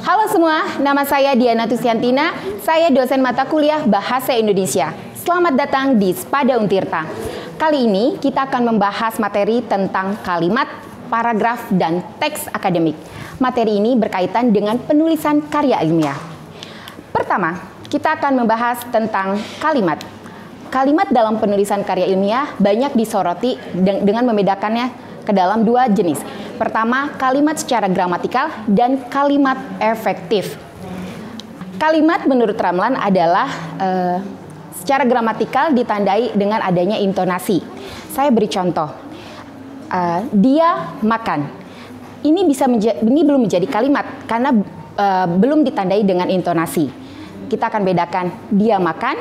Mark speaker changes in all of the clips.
Speaker 1: Halo semua, nama saya Diana Tusiantina. Saya dosen mata kuliah Bahasa Indonesia. Selamat datang di Spada Untirta. Kali ini kita akan membahas materi tentang kalimat, paragraf, dan teks akademik. Materi ini berkaitan dengan penulisan karya ilmiah. Pertama, kita akan membahas tentang kalimat. Kalimat dalam penulisan karya ilmiah banyak disoroti dengan membedakannya ke dalam dua jenis. Pertama, kalimat secara gramatikal dan kalimat efektif. Kalimat menurut Ramlan adalah secara gramatikal ditandai dengan adanya intonasi. Saya beri contoh. Dia makan. Ini belum menjadi kalimat karena belum ditandai dengan intonasi. Kita akan bedakan dia makan,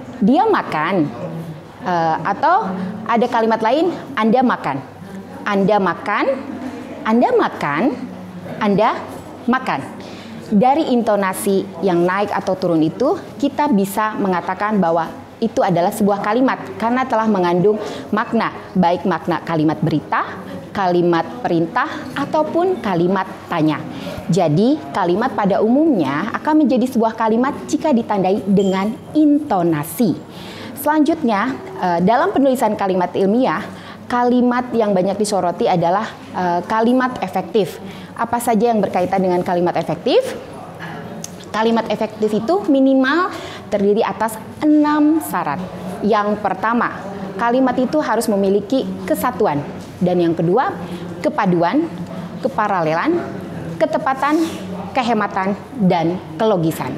Speaker 1: atau ada kalimat lain Anda makan. Anda makan, Anda makan, Anda makan. Dari intonasi yang naik atau turun itu, kita bisa mengatakan bahwa itu adalah sebuah kalimat karena telah mengandung makna, baik makna kalimat berita, kalimat perintah, ataupun kalimat tanya. Jadi, kalimat pada umumnya akan menjadi sebuah kalimat jika ditandai dengan intonasi. Selanjutnya, dalam penulisan kalimat ilmiah, kalimat yang banyak disoroti adalah kalimat efektif. Apa saja yang berkaitan dengan kalimat efektif? Kalimat efektif itu minimal terdiri atas 6 syarat. Yang pertama, kalimat itu harus memiliki kesatuan. Dan yang kedua, kepaduan, keparalelan, ketepatan, kehematan, dan kelogisan.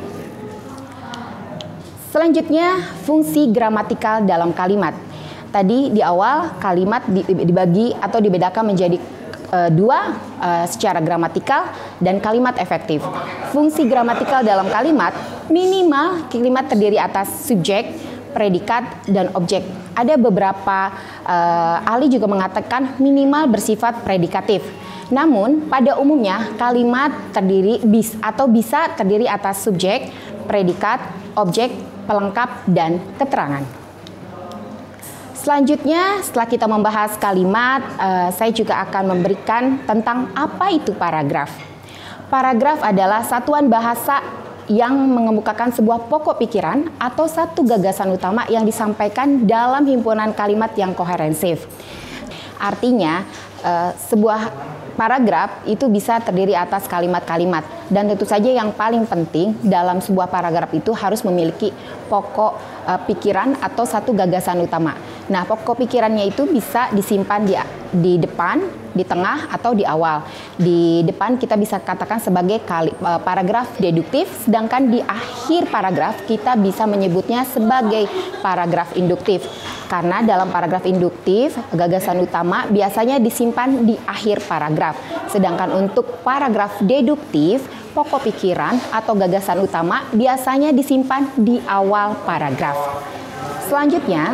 Speaker 1: Selanjutnya, fungsi gramatikal dalam kalimat. Tadi di awal kalimat dibagi atau dibedakan menjadi dua secara gramatikal dan kalimat efektif. Fungsi gramatikal dalam kalimat minimal kalimat terdiri atas subjek, predikat, dan objek. Ada beberapa ahli juga mengatakan minimal bersifat predikatif. Namun pada umumnya kalimat bisa terdiri atas subjek, predikat, objek, pelengkap, dan keterangan. Selanjutnya, setelah kita membahas kalimat, saya juga akan memberikan tentang apa itu paragraf. Paragraf adalah satuan bahasa yang mengemukakan sebuah pokok pikiran atau satu gagasan utama yang disampaikan dalam himpunan kalimat yang koherensif. Artinya, sebuah paragraf itu bisa terdiri atas kalimat-kalimat, dan tentu saja yang paling penting dalam sebuah paragraf itu harus memiliki pokok pikiran atau satu gagasan utama. Nah, pokok pikirannya itu bisa disimpan di depan, di tengah, atau di awal. Di depan kita bisa katakan sebagai paragraf deduktif, sedangkan di akhir paragraf kita bisa menyebutnya sebagai paragraf induktif. Karena dalam paragraf induktif, gagasan utama biasanya disimpan di akhir paragraf. Sedangkan untuk paragraf deduktif, pokok pikiran atau gagasan utama biasanya disimpan di awal paragraf. Selanjutnya,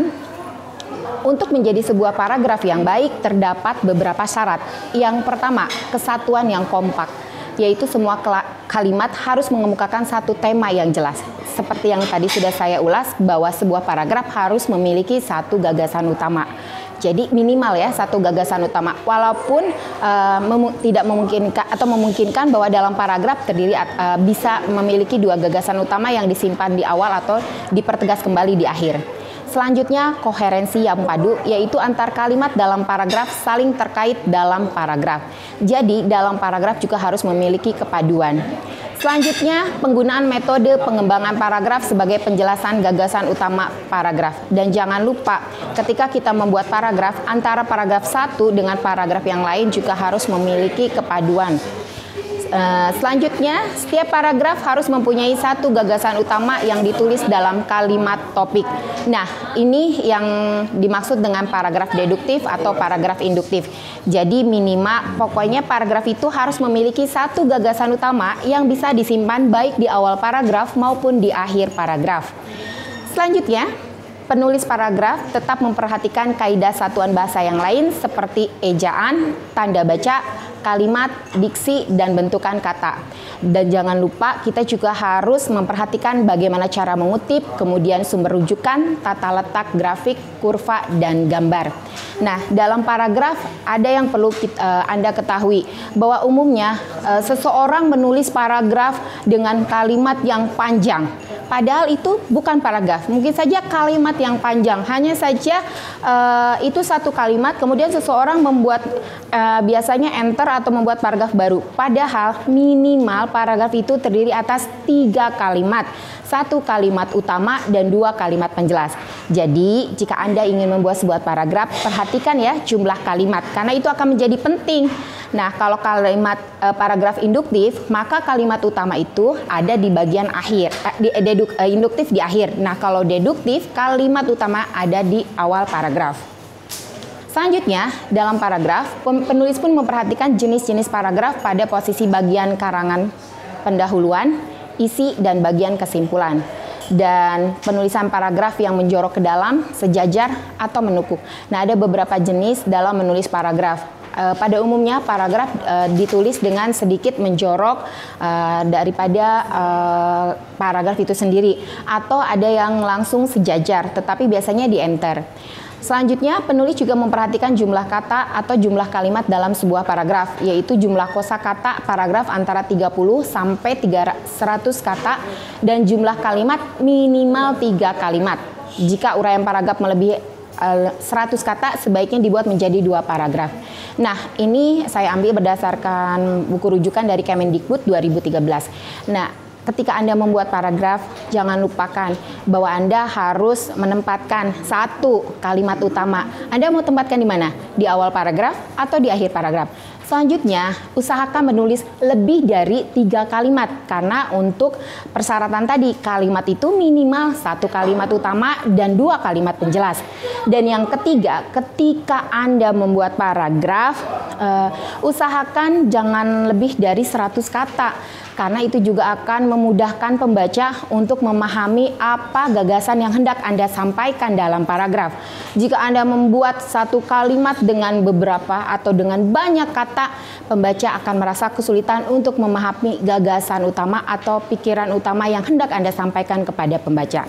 Speaker 1: untuk menjadi sebuah paragraf yang baik terdapat beberapa syarat. Yang pertama, kesatuan yang kompak, yaitu semua kalimat harus mengemukakan satu tema yang jelas. Seperti yang tadi sudah saya ulas bahwa sebuah paragraf harus memiliki satu gagasan utama. Jadi minimal ya satu gagasan utama. Walaupun tidak memungkinkan atau memungkinkan bahwa dalam paragraf bisa memiliki dua gagasan utama yang disimpan di awal atau dipertegas kembali di akhir. Selanjutnya, koherensi yang padu, yaitu antar kalimat dalam paragraf saling terkait dalam paragraf. Jadi, dalam paragraf juga harus memiliki kepaduan. Selanjutnya, penggunaan metode pengembangan paragraf sebagai penjelasan gagasan utama paragraf. Dan jangan lupa, ketika kita membuat paragraf, antara paragraf satu dengan paragraf yang lain juga harus memiliki kepaduan. Selanjutnya, setiap paragraf harus mempunyai satu gagasan utama yang ditulis dalam kalimat topik. Nah, ini yang dimaksud dengan paragraf deduktif atau paragraf induktif. Jadi pokoknya paragraf itu harus memiliki satu gagasan utama yang bisa disimpan baik di awal paragraf maupun di akhir paragraf. Selanjutnya, penulis paragraf tetap memperhatikan kaidah satuan bahasa yang lain seperti ejaan, tanda baca, kalimat, diksi, dan bentukan kata. Dan jangan lupa kita juga harus memperhatikan bagaimana cara mengutip, kemudian sumber rujukan, tata letak grafik, kurva, dan gambar. Nah, dalam paragraf ada yang perlu Anda ketahui bahwa umumnya seseorang menulis paragraf dengan kalimat yang panjang. Padahal itu bukan paragraf, mungkin saja kalimat yang panjang. Hanya saja itu satu kalimat, kemudian seseorang membuat biasanya enter atau membuat paragraf baru. Padahal minimal paragraf itu terdiri atas 3 kalimat. 1 kalimat utama dan 2 kalimat penjelas. Jadi jika Anda ingin membuat sebuah paragraf, perhatikan ya jumlah kalimat, karena itu akan menjadi penting. Nah, kalau kalimat paragraf induktif, maka kalimat utama itu ada di bagian akhir, induktif di akhir. Nah, kalau deduktif, kalimat utama ada di awal paragraf. Selanjutnya, dalam paragraf, penulis pun memperhatikan jenis-jenis paragraf pada posisi bagian karangan pendahuluan, isi, dan bagian kesimpulan. Dan penulisan paragraf yang menjorok ke dalam, sejajar, atau menukuk. Nah, ada beberapa jenis dalam menulis paragraf. Pada umumnya paragraf ditulis dengan sedikit menjorok daripada paragraf itu sendiri, atau ada yang langsung sejajar, tetapi biasanya di enter. Selanjutnya, penulis juga memperhatikan jumlah kata atau jumlah kalimat dalam sebuah paragraf, yaitu jumlah kosakata paragraf antara 30 sampai 100 kata dan jumlah kalimat minimal 3 kalimat. Jika uraian paragraf melebihi 100 kata, sebaiknya dibuat menjadi 2 paragraf. Nah, ini saya ambil berdasarkan buku rujukan dari Kemendikbud 2013. Nah, ketika Anda membuat paragraf, jangan lupakan bahwa Anda harus menempatkan 1 kalimat utama. Anda mau tempatkan di mana? Di awal paragraf atau di akhir paragraf? Selanjutnya, usahakan menulis lebih dari 3 kalimat, karena untuk persyaratan tadi, kalimat itu minimal 1 kalimat utama dan 2 kalimat penjelas. Dan yang ketiga, ketika Anda membuat paragraf, usahakan jangan lebih dari 100 kata, karena itu juga akan memudahkan pembaca untuk memahami apa gagasan yang hendak Anda sampaikan dalam paragraf. Jika Anda membuat 1 kalimat dengan beberapa atau dengan banyak kata, pembaca akan merasa kesulitan untuk memahami gagasan utama atau pikiran utama yang hendak Anda sampaikan kepada pembaca.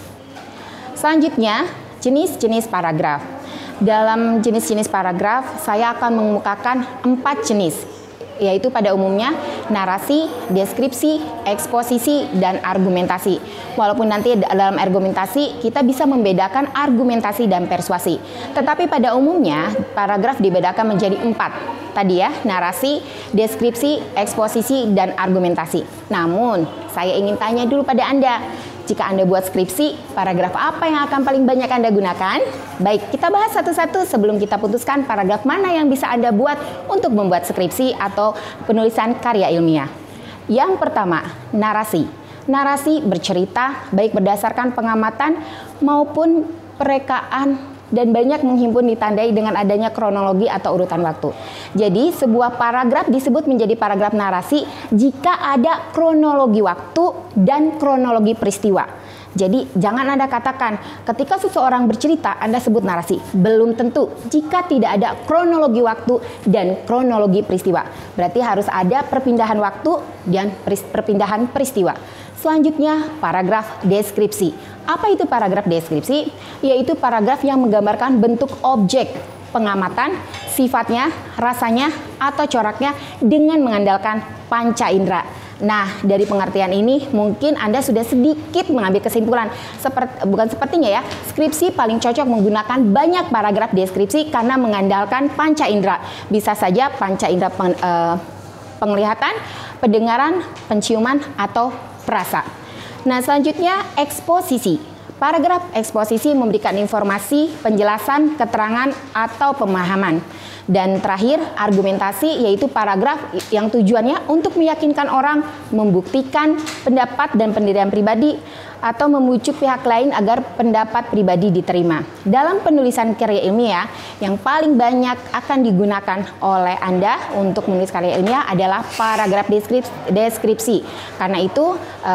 Speaker 1: Selanjutnya, jenis-jenis paragraf. Dalam jenis-jenis paragraf, saya akan mengemukakan 4 jenis, yaitu pada umumnya narasi, deskripsi, eksposisi, dan argumentasi. Walaupun nanti dalam argumentasi kita bisa membedakan argumentasi dan persuasi. Tetapi pada umumnya paragraf dibedakan menjadi 4. Tadi ya, narasi, deskripsi, eksposisi, dan argumentasi. Namun, saya ingin tanya dulu pada Anda. Jika Anda buat skripsi, paragraf apa yang akan paling banyak Anda gunakan? Baik, kita bahas satu-satu sebelum kita putuskan paragraf mana yang bisa Anda buat untuk membuat skripsi atau penulisan karya ilmiah. Yang pertama, narasi. Narasi bercerita baik berdasarkan pengamatan maupun perekaan, dan banyak menghimpun ditandai dengan adanya kronologi atau urutan waktu. Jadi sebuah paragraf disebut menjadi paragraf narasi jika ada kronologi waktu dan kronologi peristiwa. Jadi jangan Anda katakan ketika seseorang bercerita Anda sebut narasi. Belum tentu jika tidak ada kronologi waktu dan kronologi peristiwa. Berarti harus ada perpindahan waktu dan perpindahan peristiwa. Selanjutnya, paragraf deskripsi. Apa itu paragraf deskripsi? Yaitu paragraf yang menggambarkan bentuk objek pengamatan, sifatnya, rasanya, atau coraknya dengan mengandalkan panca indera. Nah, dari pengertian ini mungkin Anda sudah sedikit mengambil kesimpulan. Bukan sepertinya ya, skripsi paling cocok menggunakan banyak paragraf deskripsi karena mengandalkan panca indera. Bisa saja panca indera penglihatan, pendengaran, penciuman, atau perasa. Nah, selanjutnya eksposisi. Paragraf eksposisi memberikan informasi, penjelasan, keterangan, atau pemahaman. Dan terakhir, argumentasi, yaitu paragraf yang tujuannya untuk meyakinkan orang, membuktikan pendapat dan pendirian pribadi, atau membujuk pihak lain agar pendapat pribadi diterima. Dalam penulisan karya ilmiah, yang paling banyak akan digunakan oleh Anda untuk menulis karya ilmiah adalah paragraf deskripsi. Karena itu,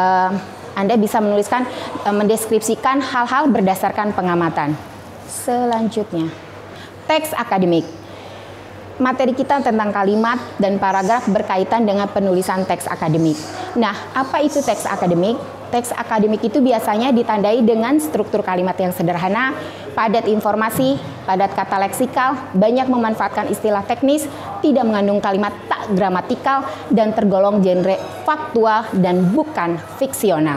Speaker 1: Anda bisa mendeskripsikan hal-hal berdasarkan pengamatan. Selanjutnya, teks akademik. materi kita tentang kalimat dan paragraf berkaitan dengan penulisan teks akademik. Nah, apa itu teks akademik? Teks akademik itu biasanya ditandai dengan struktur kalimat yang sederhana, padat informasi, padat kata leksikal, banyak memanfaatkan istilah teknis, tidak mengandung kalimat tak gramatikal, dan tergolong genre faktual dan bukan fiksional.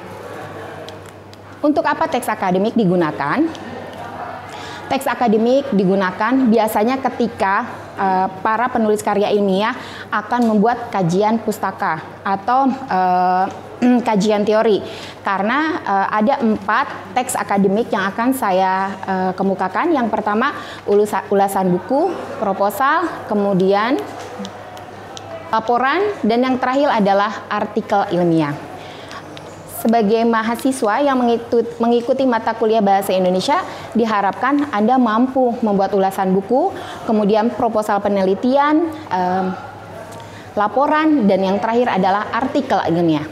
Speaker 1: Untuk apa teks akademik digunakan? Teks akademik digunakan biasanya ketika para penulis karya ilmiah akan membuat kajian pustaka atau kajian teori, karena ada 4 teks akademik yang akan saya kemukakan. Yang pertama ulasan buku, proposal, kemudian laporan, dan yang terakhir adalah artikel ilmiah. Sebagai mahasiswa yang mengikuti mata kuliah Bahasa Indonesia, diharapkan Anda mampu membuat ulasan buku, kemudian proposal penelitian, laporan, dan yang terakhir adalah artikel ilmiah.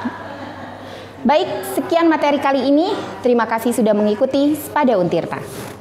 Speaker 1: Baik, sekian materi kali ini. Terima kasih sudah mengikuti Spada Untirta.